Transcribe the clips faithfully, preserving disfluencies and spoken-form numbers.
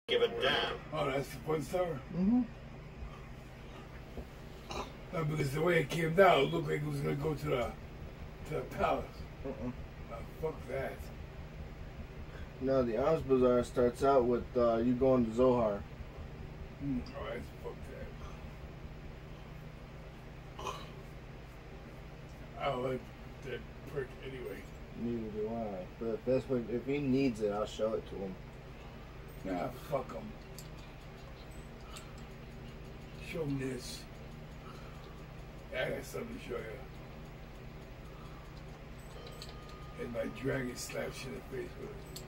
Give a damn. Oh, that's the one star? Mm-hmm. No, because the way it came down, it looked like it was going to go to the, to the palace. Uh-uh. Oh, fuck that. No, the Arms Bazaar starts out with uh, you going to Zohar. Mm, alright, fuck that. I don't like that prick anyway. Neither do I. But if that's what, if he needs it, I'll show it to him. Nah, fuck him. Show him this. I got something to show you. And my dragon slap shit in the face with it.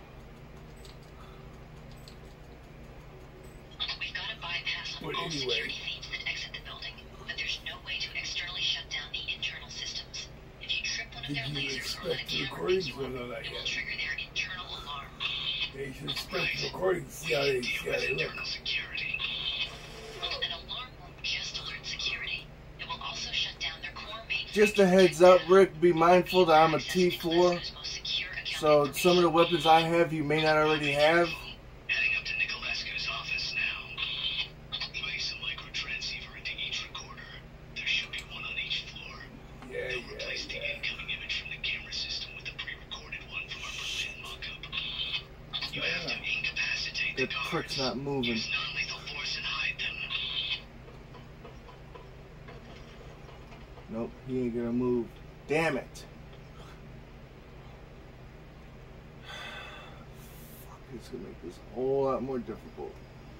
We've got to bypass But all anyway. security feeds that exit the building, but there's no way to externally shut down the internal systems. If you trip one of Did their you lasers or let a expect the camera pick recordings you or up, not like it will that? trigger their internal alarm. They should expect the recordings, see how they, see how they look. Security. An alarm won't just alert security. It will also shut down their core main. Just a heads up, Rick, be mindful that I'm a T four. So some of the weapons I have you may not already have. Heading up to Nicolescu's office now. Place a micro transceiver into each recorder. There should be one on each floor. Yeah, They'll yeah, replace the yeah. incoming image from the camera system with the pre-recorded one from our Berlin mock-up. You have to incapacitate the That guards. prick's not moving. Use non-lethal force and hide them. Nope, he ain't gonna move. Damn it. Fuck, it's gonna make this a whole lot more difficult.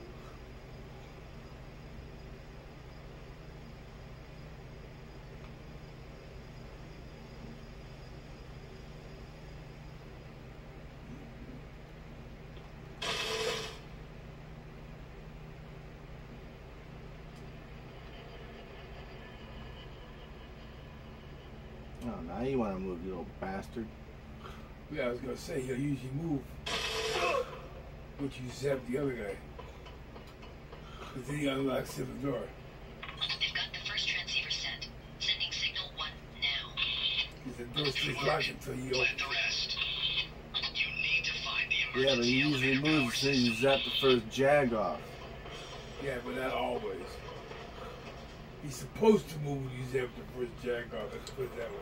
Oh, now you wanna move, you little bastard. Yeah, I was gonna say he'll usually move, but you zap the other guy. Cause then he unlocks the door. They've got the first transceiver set. Sending signal one now. Cause the door stays locked until you Plan open. the rest. You need to find the Yeah, but emergency he usually elevator power moves as soon as you system. zap the first jag off. Yeah, but not always. He's supposed to move when you zap the first jack off. Let's put it that way.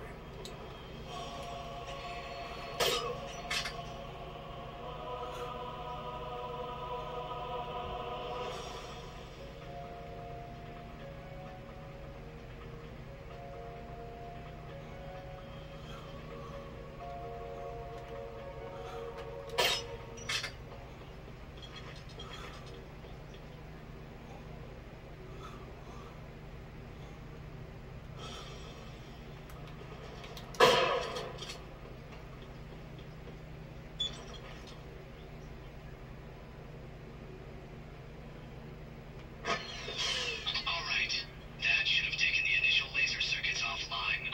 Alright. That should have taken the initial laser circuits offline.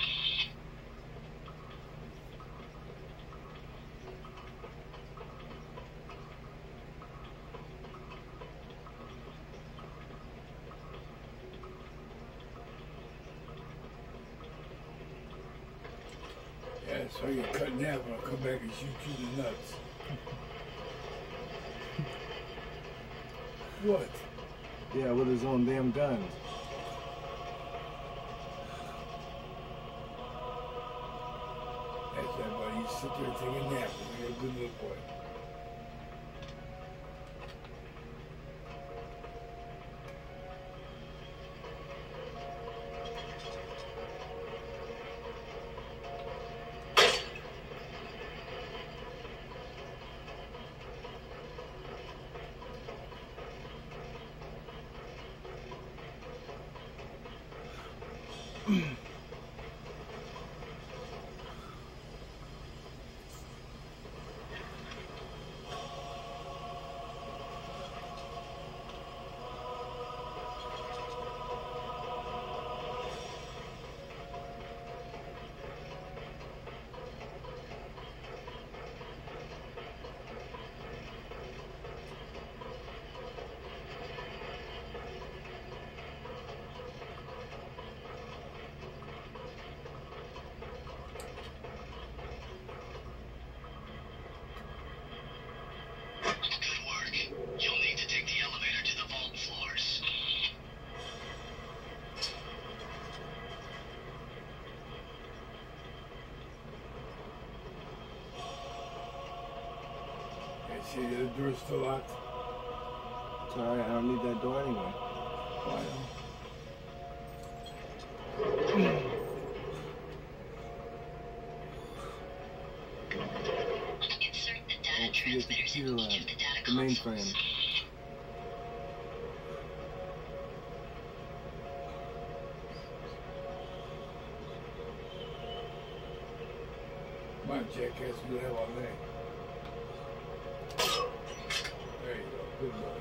Yeah, so you cut in half and I'll come back and shoot you in the nuts. What? Yeah, with his own damn guns. That's right, buddy. You sit there and take a nap. You're a good little boy. door's still locked. It's alright, I don't need that door anyway. Why Insert the data Don't forget the transmitters computer in lab, each of the data the consoles. mainframe. Come on, jackass, we have all day. There you go. Good boy.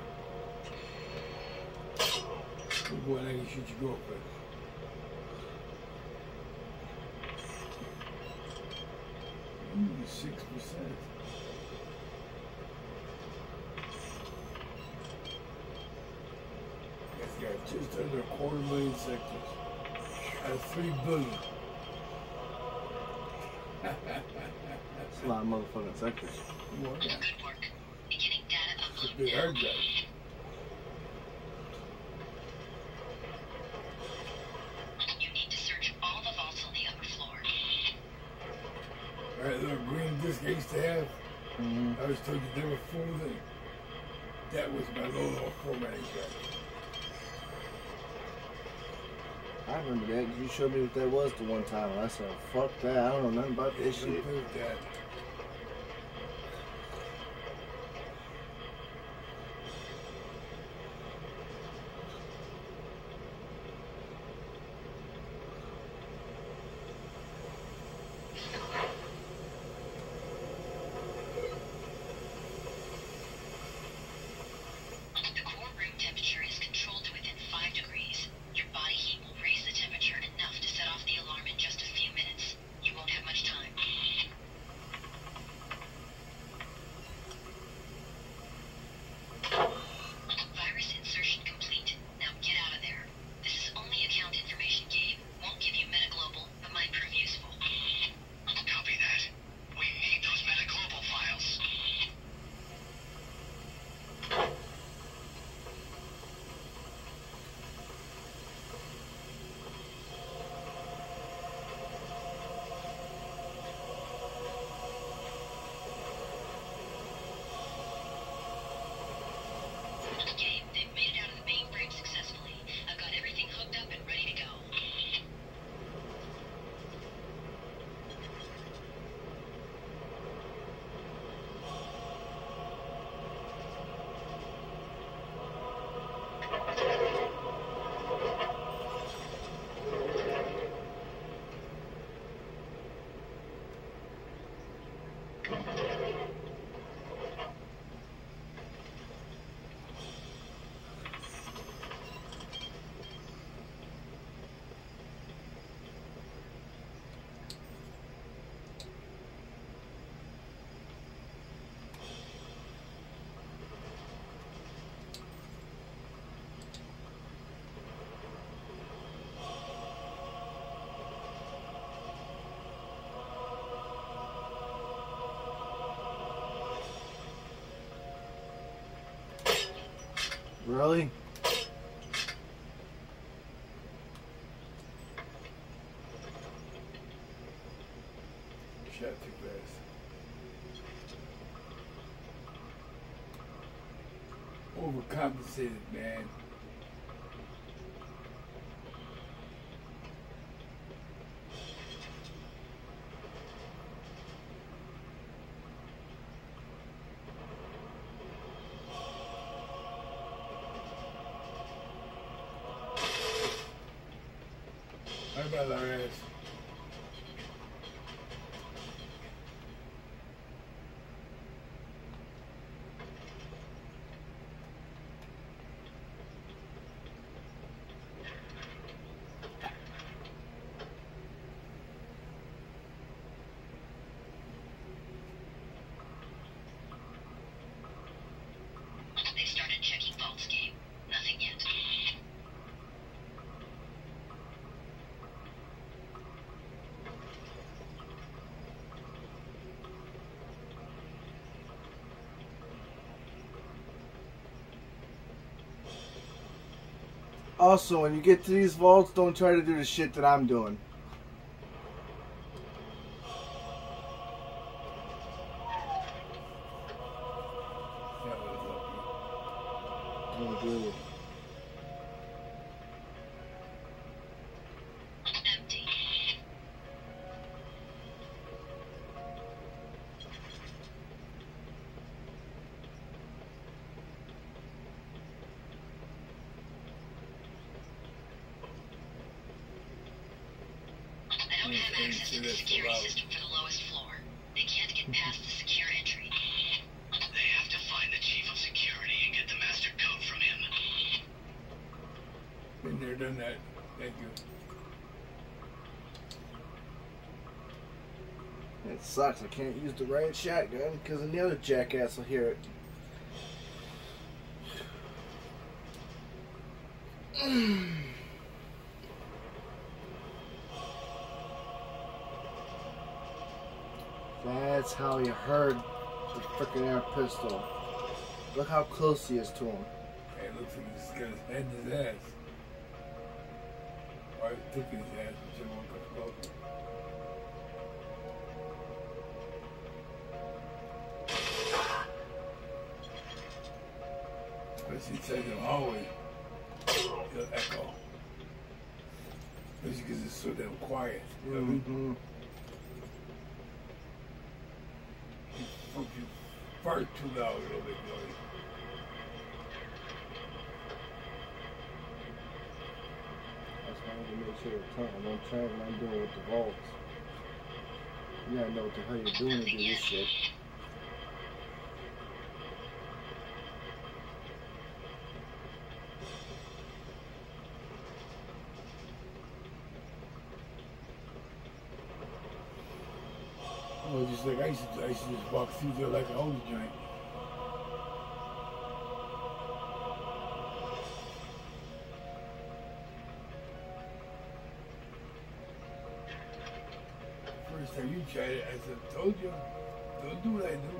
Good boy, now you shoot your girlfriend. Ooh, six percent. It's got just under a quarter million sectors. Out of three billion. That's a lot of motherfucking sectors. Well, yeah. Good work. Beginning data It's a upload big now. hard drive. You need to search all the vaults on the upper floor. Alright, little green disc I used to have. Mm-hmm. I was told you never fool with it. That was my low level formatting guide. I remember that. You showed me what that was the one time. And I said, fuck that. I don't know nothing about this Don't shit. play with that. The core room temperature is controlled to within five degrees. Your body heat will raise the temperature enough to set off the alarm in just a few minutes. You won't have much time. Virus insertion complete. Now get out of there. This is only account information, Gabe. Won't give you metaglobal, but might prove useful. Copy that. We need those metaglobal files. Gabe, they've made it out of the mainframe successfully. I've got everything hooked up and ready to go. Really? Shot too fast. Overcompensated, man. How about our ass? They started checking vaults, Gabe. Nothing yet. Also, when you get to these vaults, don't try to do the shit that I'm doing. Yeah. Oh, good. Empty. I don't have access to the security system for the lowest floor. They can't get past the secure entry. They have to find the chief of security and get the master code from him. Been there, done that. Thank you. It sucks. I can't use the riot shotgun because the other jackass will hear it. That's how he heard the freaking air pistol. Look how close he is to him. Hey, it looks like he's got his head in his ass. Or he took his ass, but you won't come closer. Especially inside the hallway. It'll echo. Especially because it's so damn quiet. You know what I mean? Mm-hmm. If you fart too loud, it'll make noise. That's why I have to make sure to turn. Don't turn when I'm doing with the vaults. You gotta know what the hell you're doing to do this shit. Well, just like I used to, I used to just walk through there like a holy joint. First time you tried it, I said, told you, don't do what I do.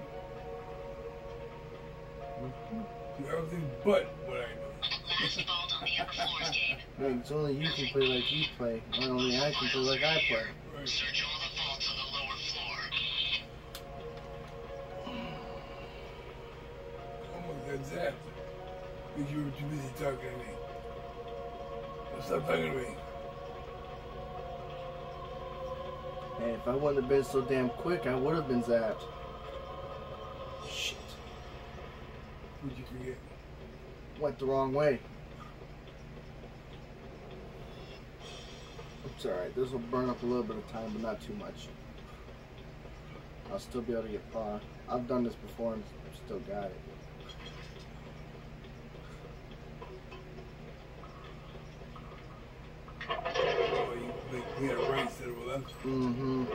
Do everything but what I do. Last vault on the upper floors, Gabe. Man, it's only you can play like you play. Not only I can play like I play. Right. Search all the vaults on the lower floor. Almost got zapped. Because you were too busy talking to me. So stop talking to me. Hey, if I wouldn't have been so damn quick, I would have been zapped. Shit. What'd you forget? Went the wrong way. It's alright. This will burn up a little bit of time, but not too much. I'll still be able to get far. I've done this before and still got it. Oh, you, like, we had a right instead of a left. Mm-hmm.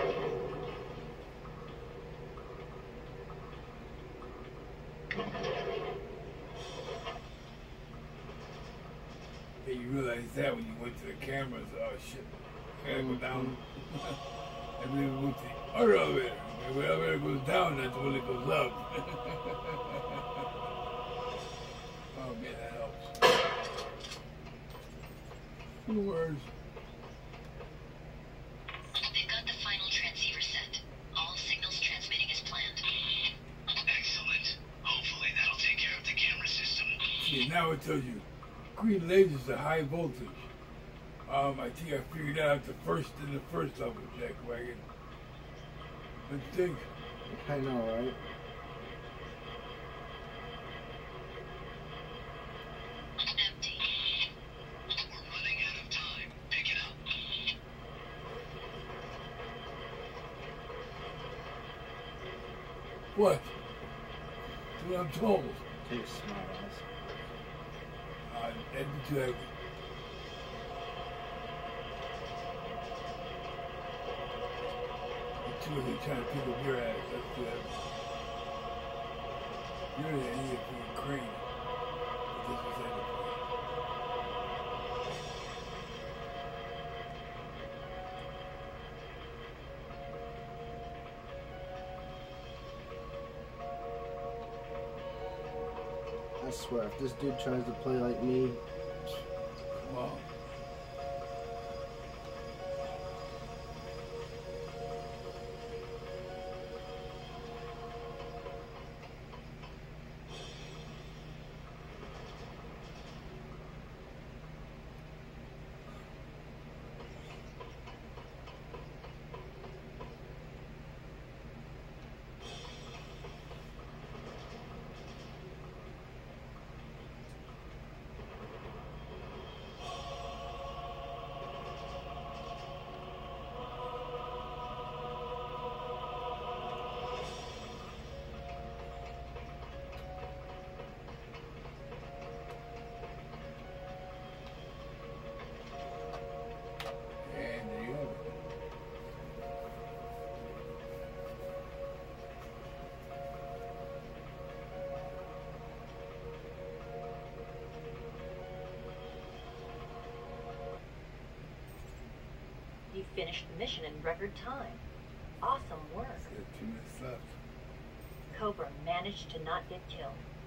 Yeah, you realize that when you went to the cameras. Oh shit, I gotta go down. And then we went to the other elevator. When the elevator goes down, that's when it goes up. Oh man, that helps. Two words. They've got the final transceiver set. All signals transmitting as planned. Excellent. Hopefully that'll take care of the camera system. See, now it tells you green lasers are high voltage. Um, I think I figured out the first in the first level, Jack Wagon. Let's think. I know, right? Empty. We're running out of time. Pick it up. What? That's what I'm told. Take a smart ass. Uh, that'd be too heavy. Too heavy trying to pick up your ass. That's too heavy. You're the idiot for your crane. But this was heavy. I swear, if this dude tries to play like me, Come on. You finished the mission in record time. Awesome work. Got two minutes left. Cobra managed to not get killed.